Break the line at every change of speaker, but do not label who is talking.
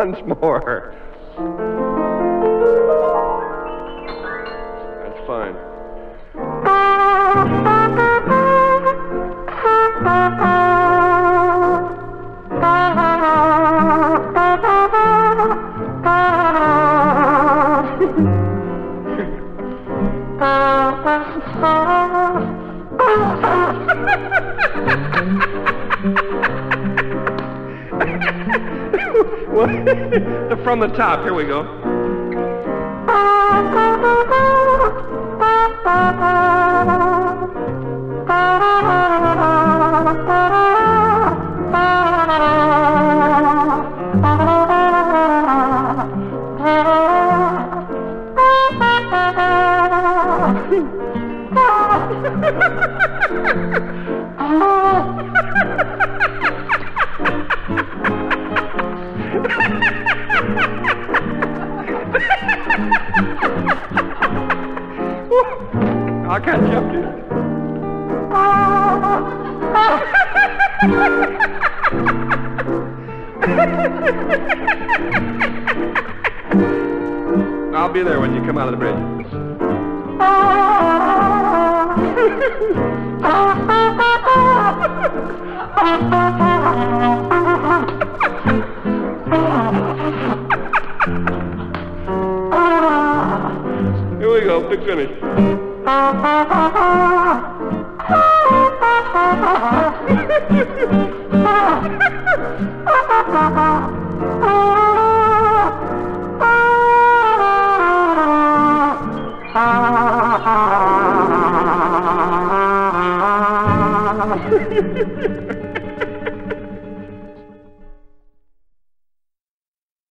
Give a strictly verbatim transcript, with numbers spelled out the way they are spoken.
Once more. That's fine. From the top, here we go. I can't jump it. I'll be there when you come out of the bridge. Here we go, big finish.